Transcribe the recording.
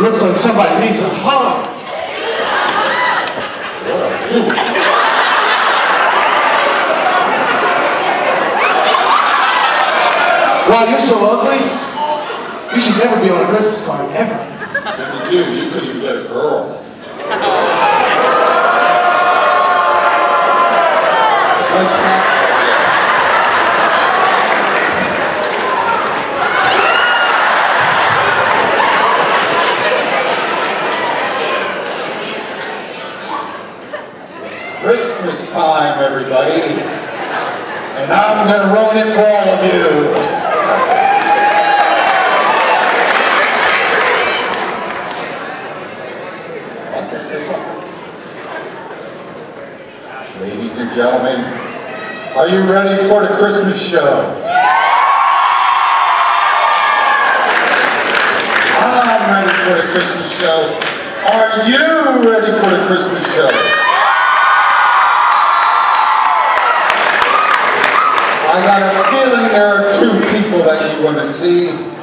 Looks like somebody needs a hug. Wow, you're so ugly. You should never be on a Christmas card, ever. If you do, you could even get a girl. Christmas time, everybody, and I'm going to ruin it for all of you. Ladies and gentlemen, are you ready for the Christmas show? I'm ready for the Christmas show. Are you ready for the Christmas show? I got a feeling there are two people that you want to see.